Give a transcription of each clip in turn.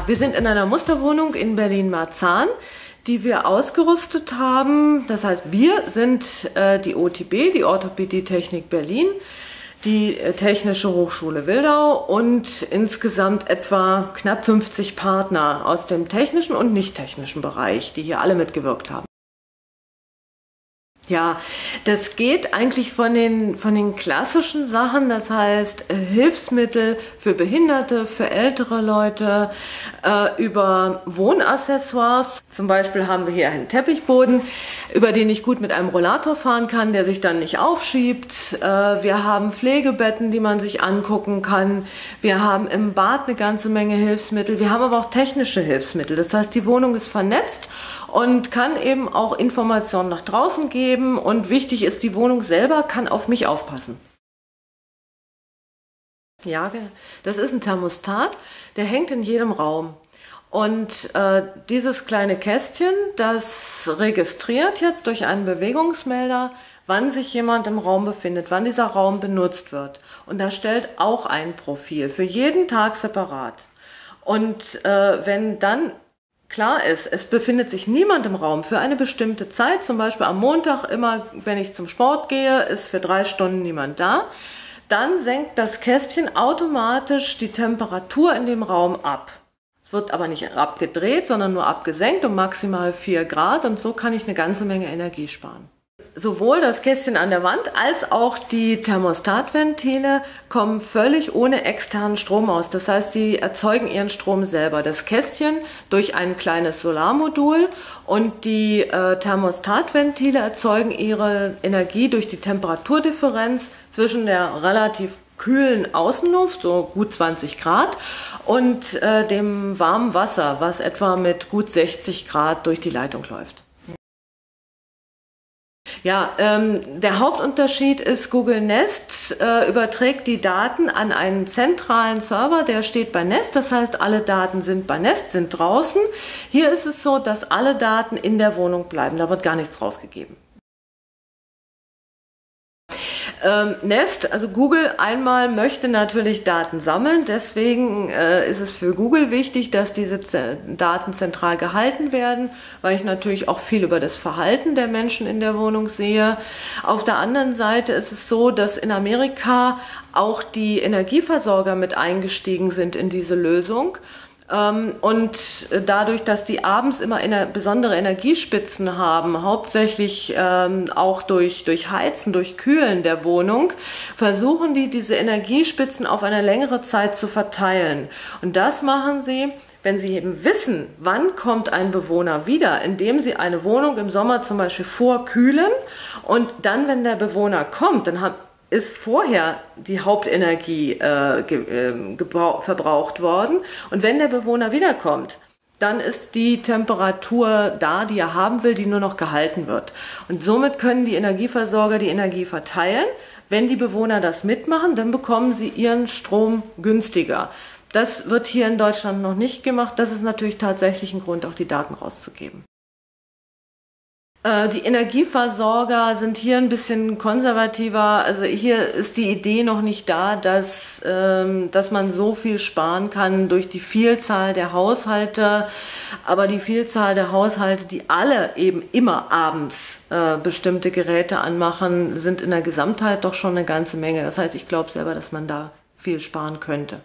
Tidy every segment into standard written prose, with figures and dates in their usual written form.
wir sind in einer Musterwohnung in Berlin-Marzahn, die wir ausgerüstet haben. Das heißt, wir sind die OTB, die Orthopädie-Technik Berlin, die Technische Hochschule Wildau und insgesamt etwa knapp 50 Partner aus dem technischen und nicht technischen Bereich, die hier alle mitgewirkt haben. Ja, das geht eigentlich von den klassischen Sachen, das heißt Hilfsmittel für Behinderte, für ältere Leute, über Wohnaccessoires. Zum Beispiel haben wir hier einen Teppichboden, über den ich gut mit einem Rollator fahren kann, der sich dann nicht aufschiebt. Wir haben Pflegebetten, die man sich angucken kann. Wir haben im Bad eine ganze Menge Hilfsmittel. Wir haben aber auch technische Hilfsmittel. Das heißt, die Wohnung ist vernetzt und kann eben auch Informationen nach draußen geben. Und wichtig ist, die Wohnung selber kann auf mich aufpassen. Ja, das ist ein Thermostat, der hängt in jedem Raum. Und dieses kleine Kästchen, das registriert jetzt durch einen Bewegungsmelder, wann sich jemand im Raum befindet, wann dieser Raum benutzt wird. Und da stellt auch ein Profil für jeden Tag separat. Und wenn dann klar ist, es befindet sich niemand im Raum für eine bestimmte Zeit, zum Beispiel am Montag immer, wenn ich zum Sport gehe, ist für 3 Stunden niemand da, dann senkt das Kästchen automatisch die Temperatur in dem Raum ab. Es wird aber nicht abgedreht, sondern nur abgesenkt um maximal 4 Grad und so kann ich eine ganze Menge Energie sparen. Sowohl das Kästchen an der Wand als auch die Thermostatventile kommen völlig ohne externen Strom aus. Das heißt, sie erzeugen ihren Strom selber. Das Kästchen durch ein kleines Solarmodul und die Thermostatventile erzeugen ihre Energie durch die Temperaturdifferenz zwischen der relativ kühlen Außenluft, so gut 20 Grad, und dem warmen Wasser, was etwa mit gut 60 Grad durch die Leitung läuft. Ja, der Hauptunterschied ist, Google Nest überträgt die Daten an einen zentralen Server, der steht bei Nest, das heißt, alle Daten sind bei Nest, sind draußen. Hier ist es so, dass alle Daten in der Wohnung bleiben, da wird gar nichts rausgegeben. Nest, also Google einmal möchte natürlich Daten sammeln, deswegen ist es für Google wichtig, dass diese Daten zentral gehalten werden, weil ich natürlich auch viel über das Verhalten der Menschen in der Wohnung sehe. Auf der anderen Seite ist es so, dass in Amerika auch die Energieversorger mit eingestiegen sind in diese Lösung. Und dadurch, dass die abends immer besondere Energiespitzen haben, hauptsächlich auch durch Heizen, durch Kühlen der Wohnung, versuchen die, diese Energiespitzen auf eine längere Zeit zu verteilen. Und das machen sie, wenn sie eben wissen, wann kommt ein Bewohner wieder, indem sie eine Wohnung im Sommer zum Beispiel vorkühlen und dann, wenn der Bewohner kommt, dann ist vorher die Hauptenergie verbraucht worden und wenn der Bewohner wiederkommt, dann ist die Temperatur da, die er haben will, die nur noch gehalten wird. Und somit können die Energieversorger die Energie verteilen. Wenn die Bewohner das mitmachen, dann bekommen sie ihren Strom günstiger. Das wird hier in Deutschland noch nicht gemacht. Das ist natürlich tatsächlich ein Grund, auch die Daten rauszugeben. Die Energieversorger sind hier ein bisschen konservativer. Also hier ist die Idee noch nicht da, dass man so viel sparen kann durch die Vielzahl der Haushalte. Aber die Vielzahl der Haushalte, die alle eben immer abends bestimmte Geräte anmachen, sind in der Gesamtheit doch schon eine ganze Menge. Das heißt, ich glaube selber, dass man da viel sparen könnte.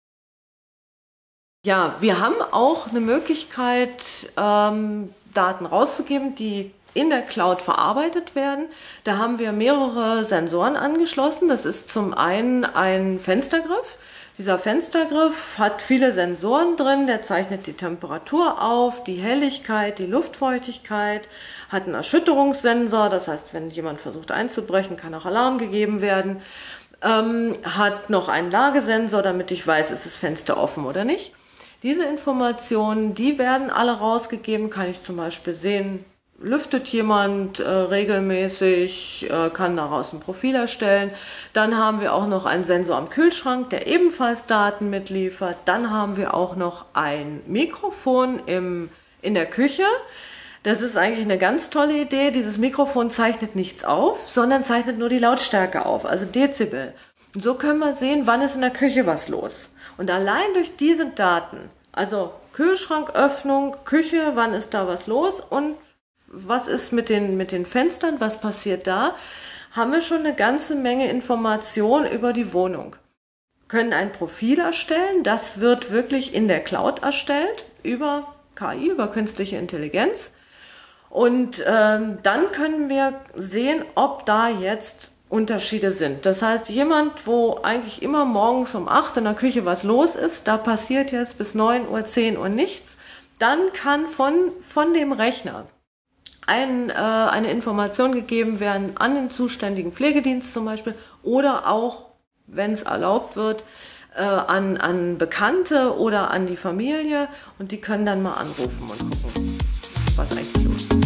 Ja, wir haben auch eine Möglichkeit, Daten rauszugeben, die in der Cloud verarbeitet werden. Da haben wir mehrere Sensoren angeschlossen. Das ist zum einen ein Fenstergriff. Dieser Fenstergriff hat viele Sensoren drin, der zeichnet die Temperatur auf, die Helligkeit, die Luftfeuchtigkeit, hat einen Erschütterungssensor, das heißt, wenn jemand versucht einzubrechen, kann auch Alarm gegeben werden, hat noch einen Lagesensor, damit ich weiß, ist das Fenster offen oder nicht. Diese Informationen, die werden alle rausgegeben, kann ich zum Beispiel sehen, lüftet jemand regelmäßig, kann daraus ein Profil erstellen. Dann haben wir auch noch einen Sensor am Kühlschrank, der ebenfalls Daten mitliefert. Dann haben wir auch noch ein Mikrofon in der Küche. Das ist eigentlich eine ganz tolle Idee. Dieses Mikrofon zeichnet nichts auf, sondern zeichnet nur die Lautstärke auf, also Dezibel. Und so können wir sehen, wann ist in der Küche was los. Und allein durch diese Daten Also Kühlschranköffnung, Küche, wann ist da was los und was ist mit den Fenstern, was passiert da, haben wir schon eine ganze Menge Information über die Wohnung. Können ein Profil erstellen, das wird wirklich in der Cloud erstellt, über KI, über künstliche Intelligenz. Und dann können wir sehen, ob da jetzt Unterschiede sind. Das heißt, jemand, wo eigentlich immer morgens um 8 in der Küche was los ist, da passiert jetzt bis 9 Uhr, 10 Uhr nichts, dann kann von dem Rechner eine Information gegeben werden an den zuständigen Pflegedienst zum Beispiel oder auch, wenn es erlaubt wird, an Bekannte oder an die Familie und die können dann mal anrufen und gucken, was eigentlich los ist.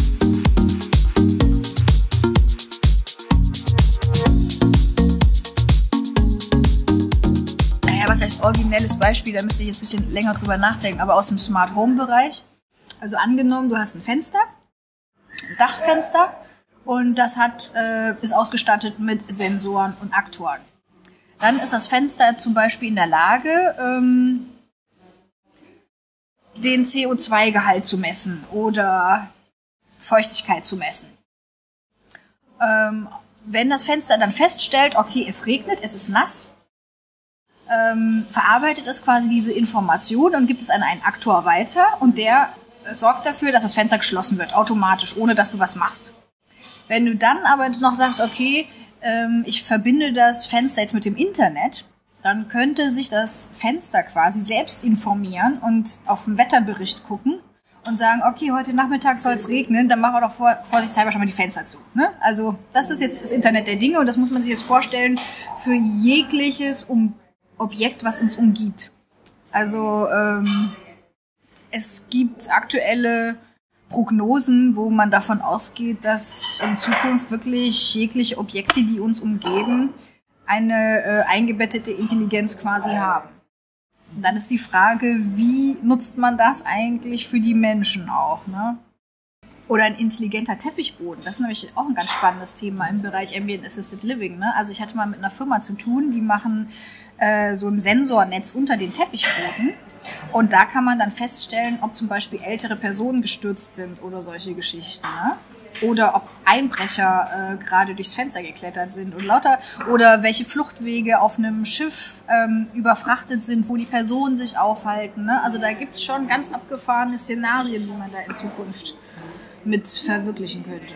Was heißt originelles Beispiel, da müsste ich jetzt ein bisschen länger drüber nachdenken, aber aus dem Smart Home Bereich. Also angenommen, du hast ein Fenster, ein Dachfenster und das ist ausgestattet mit Sensoren und Aktoren. Dann ist das Fenster zum Beispiel in der Lage, den CO2-Gehalt zu messen oder Feuchtigkeit zu messen. Wenn das Fenster dann feststellt, okay, es regnet, es ist nass, verarbeitet es quasi diese Information und gibt es an einen Aktor weiter und der sorgt dafür, dass das Fenster geschlossen wird, automatisch, ohne dass du was machst. Wenn du dann aber noch sagst, okay, ich verbinde das Fenster jetzt mit dem Internet, dann könnte sich das Fenster quasi selbst informieren und auf den Wetterbericht gucken und sagen, okay, heute Nachmittag soll es regnen, dann machen wir doch vorsichtshalber schon mal die Fenster zu. Ne? Also das ist jetzt das Internet der Dinge und das muss man sich jetzt vorstellen für jegliches Objekt, was uns umgibt. Also es gibt aktuelle Prognosen, wo man davon ausgeht, dass in Zukunft wirklich jegliche Objekte, die uns umgeben, eine eingebettete Intelligenz quasi haben. Und dann ist die Frage, wie nutzt man das eigentlich für die Menschen auch, ne? Oder ein intelligenter Teppichboden. Das ist nämlich auch ein ganz spannendes Thema im Bereich Ambient Assisted Living. Ne? Also ich hatte mal mit einer Firma zu tun, die machen so ein Sensornetz unter den Teppichboden. Und da kann man dann feststellen, ob zum Beispiel ältere Personen gestürzt sind oder solche Geschichten. Ne? Oder ob Einbrecher gerade durchs Fenster geklettert sind und lauter. Oder welche Fluchtwege auf einem Schiff überfrachtet sind, wo die Personen sich aufhalten. Ne? Also da gibt es schon ganz abgefahrene Szenarien, die man da in Zukunft mit verwirklichen könnte.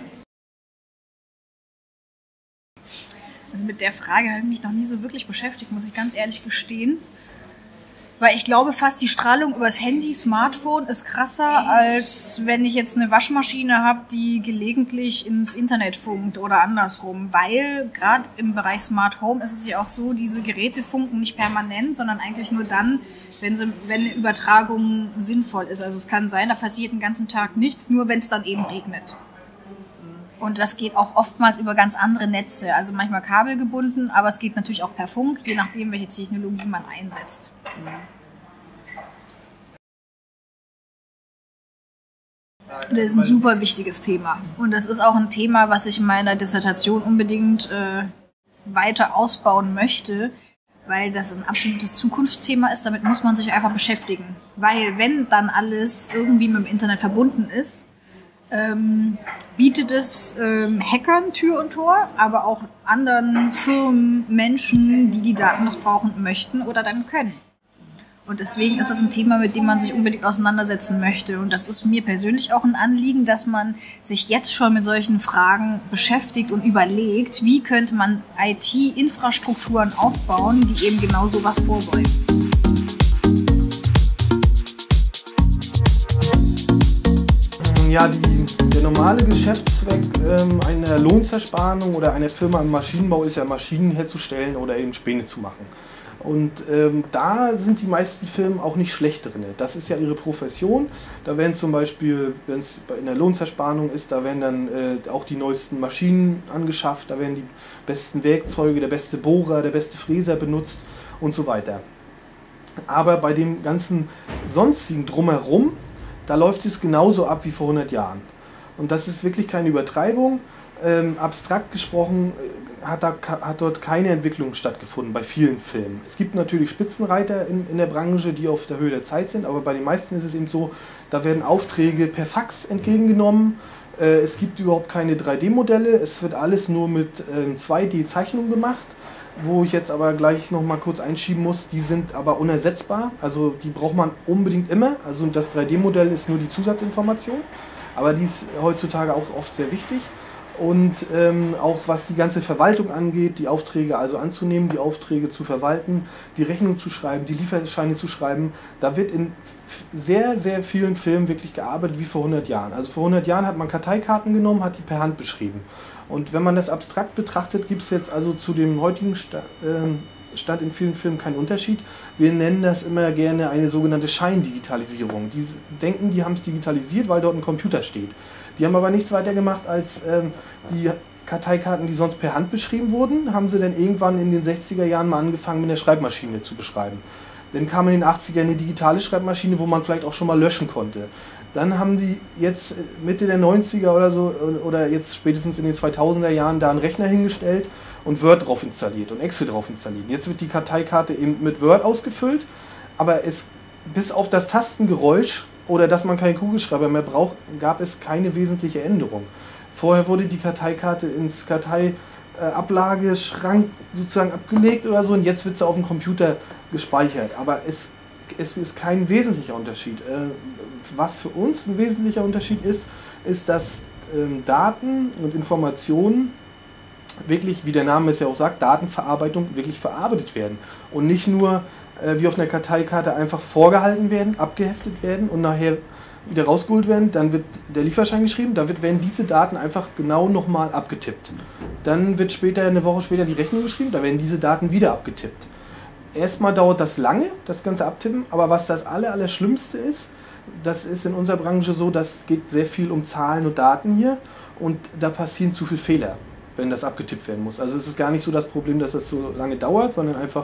Also mit der Frage habe ich mich noch nie so wirklich beschäftigt, muss ich ganz ehrlich gestehen. Weil ich glaube, fast die Strahlung übers Handy, Smartphone ist krasser, als wenn ich jetzt eine Waschmaschine habe, die gelegentlich ins Internet funkt oder andersrum. Weil gerade im Bereich Smart Home ist es ja auch so, diese Geräte funken nicht permanent, sondern eigentlich nur dann, wenn eine Übertragung sinnvoll ist. Also es kann sein, da passiert den ganzen Tag nichts, nur wenn es dann eben regnet. Und das geht auch oftmals über ganz andere Netze, also manchmal kabelgebunden, aber es geht natürlich auch per Funk, je nachdem, welche Technologie man einsetzt. Das ist ein super wichtiges Thema. Und das ist auch ein Thema, was ich in meiner Dissertation unbedingt weiter ausbauen möchte, weil das ein absolutes Zukunftsthema ist, damit muss man sich einfach beschäftigen. Weil wenn dann alles irgendwie mit dem Internet verbunden ist, bietet es Hackern Tür und Tor, aber auch anderen Firmen, Menschen, die die Daten missbrauchen möchten oder dann können. Und deswegen ist das ein Thema, mit dem man sich unbedingt auseinandersetzen möchte. Und das ist mir persönlich auch ein Anliegen, dass man sich jetzt schon mit solchen Fragen beschäftigt und überlegt, wie könnte man IT-Infrastrukturen aufbauen, die eben genau sowas vorbeugen. Ja, der normale Geschäftszweck einer Lohnzersparung oder einer Firma im Maschinenbau ist ja, Maschinen herzustellen oder eben Späne zu machen. Und da sind die meisten Firmen auch nicht schlecht drin. Das ist ja ihre Profession. Da werden zum Beispiel, wenn es in der Lohnzersparung ist, da werden dann auch die neuesten Maschinen angeschafft, da werden die besten Werkzeuge, der beste Bohrer, der beste Fräser benutzt und so weiter. Aber bei dem ganzen sonstigen Drumherum, da läuft es genauso ab wie vor 100 Jahren. Und das ist wirklich keine Übertreibung. abstrakt gesprochen hat dort keine Entwicklung stattgefunden bei vielen Filmen. Es gibt natürlich Spitzenreiter in der Branche, die auf der Höhe der Zeit sind, aber bei den meisten ist es eben so, da werden Aufträge per Fax entgegengenommen. Es gibt überhaupt keine 3D-Modelle, es wird alles nur mit 2D-Zeichnungen gemacht, wo ich jetzt aber gleich noch mal kurz einschieben muss, die sind aber unersetzbar, also die braucht man unbedingt immer, also das 3D-Modell ist nur die Zusatzinformation, aber die ist heutzutage auch oft sehr wichtig. Und auch was die ganze Verwaltung angeht, die Aufträge also anzunehmen, die Aufträge zu verwalten, die Rechnung zu schreiben, die Lieferscheine zu schreiben, da wird in sehr, sehr vielen Filmen wirklich gearbeitet wie vor 100 Jahren. Also vor 100 Jahren hat man Karteikarten genommen, hat die per Hand beschrieben. Und wenn man das abstrakt betrachtet, gibt es jetzt also zu dem heutigen Stand in vielen Filmen keinen Unterschied. Wir nennen das immer gerne eine sogenannte Scheindigitalisierung. Die denken, die haben es digitalisiert, weil dort ein Computer steht. Die haben aber nichts weiter gemacht als die Karteikarten, die sonst per Hand beschrieben wurden, haben sie dann irgendwann in den 60er Jahren mal angefangen mit der Schreibmaschine zu beschreiben. Dann kam in den 80ern eine digitale Schreibmaschine, wo man vielleicht auch schon mal löschen konnte. Dann haben die jetzt Mitte der 90er oder so, oder jetzt spätestens in den 2000er Jahren da einen Rechner hingestellt und Word drauf installiert und Excel drauf installiert. Jetzt wird die Karteikarte eben mit Word ausgefüllt, aber bis auf das Tastengeräusch oder dass man keinen Kugelschreiber mehr braucht, gab es keine wesentliche Änderung. Vorher wurde die Karteikarte ins Karteiablageschrank sozusagen abgelegt oder so und jetzt wird sie auf dem Computer gespeichert. Aber es ist kein wesentlicher Unterschied. Was für uns ein wesentlicher Unterschied ist, dass Daten und Informationen wirklich, wie der Name es ja auch sagt, Datenverarbeitung wirklich verarbeitet werden und nicht nur wie auf einer Karteikarte einfach vorgehalten werden, abgeheftet werden und nachher wieder rausgeholt werden, dann wird der Lieferschein geschrieben, werden diese Daten einfach genau nochmal abgetippt. Dann wird eine Woche später die Rechnung geschrieben, da werden diese Daten wieder abgetippt. Erstmal dauert das lange, das ganze Abtippen, aber was das Allerschlimmste ist, das ist in unserer Branche so, das geht sehr viel um Zahlen und Daten hier und da passieren zu viele Fehler, wenn das abgetippt werden muss. Also es ist gar nicht so das Problem, dass das so lange dauert, sondern einfach,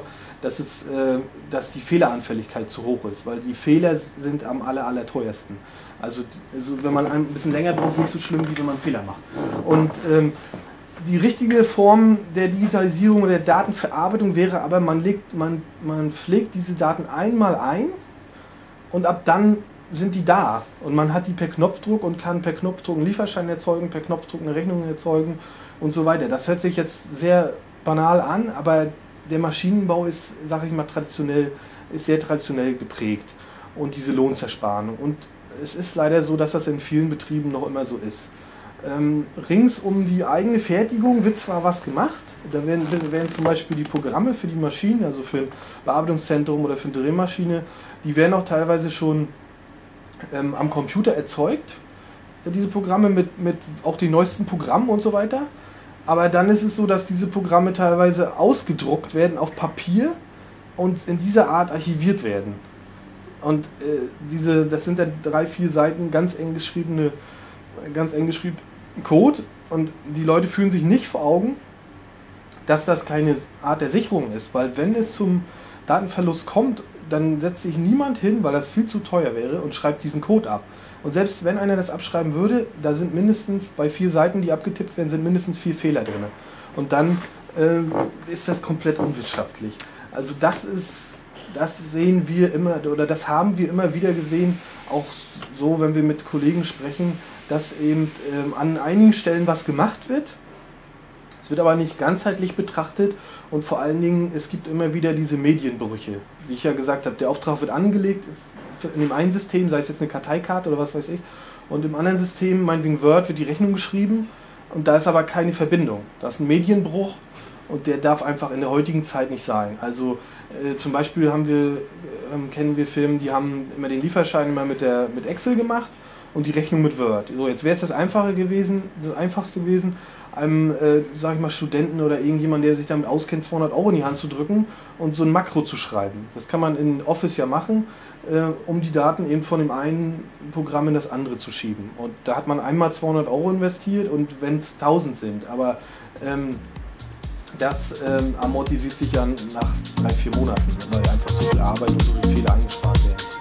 dass die Fehleranfälligkeit zu hoch ist, weil die Fehler sind am allerteuersten. Also wenn man ein bisschen länger braucht, ist es nicht so schlimm, wie wenn man einen Fehler macht. Und die richtige Form der Digitalisierung oder der Datenverarbeitung wäre aber, man pflegt diese Daten einmal ein und ab dann sind die da. Und man hat die per Knopfdruck und kann per Knopfdruck einen Lieferschein erzeugen, per Knopfdruck eine Rechnung erzeugen und so weiter. Das hört sich jetzt sehr banal an, aber der Maschinenbau ist, sage ich mal, sehr traditionell geprägt und diese Lohnzersparung. Und es ist leider so, dass das in vielen Betrieben noch immer so ist. Rings um die eigene Fertigung wird zwar was gemacht, da werden zum Beispiel die Programme für die Maschinen, also für ein Bearbeitungszentrum oder für eine Drehmaschine, die werden auch teilweise schon am Computer erzeugt, diese Programme mit auch den neuesten Programmen und so weiter. Aber dann ist es so, dass diese Programme teilweise ausgedruckt werden auf Papier und in dieser Art archiviert werden. Und das sind dann 3-4 Seiten ganz eng geschrieben Code und die Leute fühlen sich nicht vor Augen, dass das keine Art der Sicherung ist, weil wenn es zum Datenverlust kommt, dann setzt sich niemand hin, weil das viel zu teuer wäre und schreibt diesen Code ab. Und selbst wenn einer das abschreiben würde, da sind mindestens bei 4 Seiten, die abgetippt werden, sind mindestens 4 Fehler drin. Und dann ist das komplett unwirtschaftlich. Also das sehen wir immer, oder das haben wir immer wieder gesehen, auch so, wenn wir mit Kollegen sprechen, dass eben an einigen Stellen was gemacht wird. Es wird aber nicht ganzheitlich betrachtet und vor allen Dingen, es gibt immer wieder diese Medienbrüche. Wie ich ja gesagt habe, der Auftrag wird angelegt in dem einen System, sei es jetzt eine Karteikarte oder was weiß ich, und im anderen System, meinetwegen Word, wird die Rechnung geschrieben und da ist aber keine Verbindung. Da ist ein Medienbruch und der darf einfach in der heutigen Zeit nicht sein. Also zum Beispiel kennen wir Firmen, die haben immer den Lieferschein immer mit Excel gemacht und die Rechnung mit Word. So, jetzt wäre es das Einfachste gewesen, einem, sag ich mal, Studenten oder irgendjemand, der sich damit auskennt, 200 € in die Hand zu drücken und so ein Makro zu schreiben. Das kann man in Office ja machen, um die Daten eben von dem einen Programm in das andere zu schieben. Und da hat man einmal 200 € investiert und wenn es 1000 sind, aber das amortisiert sich ja nach 3-4 Monaten, weil einfach so viel Arbeit und so viele Fehler angespart werden.